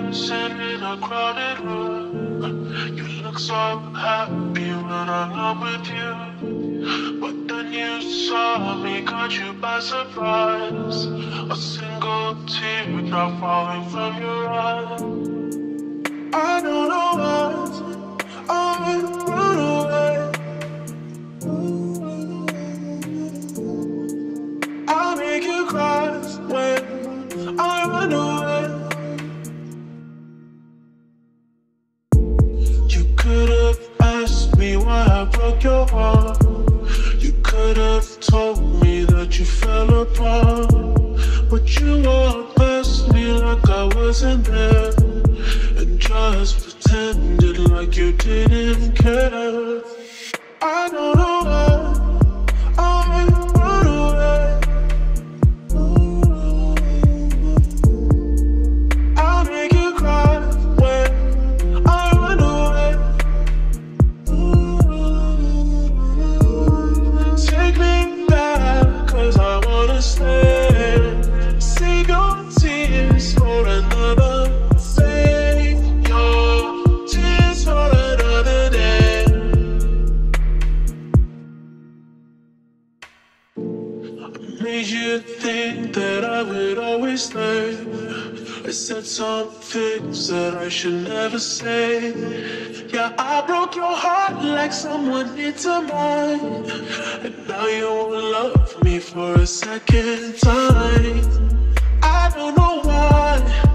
dancing in a crowded room. You look so happy when I'm with you. But then you saw me, caught you by surprise. A single teardrop falling from your eye. I don't know what I would run away. I'll make you cry when I run away. You could have asked me why I broke your heart. You could have told me that you fell apart. But you walked past me like I wasn't there, and just pretended like you didn't care. I don't know why I run away. I'll make you cry when I run away. Take me back, cause I wanna stay. Save your tears for another day. Your tears for another day. I made you think that I would always stay. I said some things that I should never say. Yeah, I broke your heart like someone into mine. And now you won't love me for a second time. I don't know why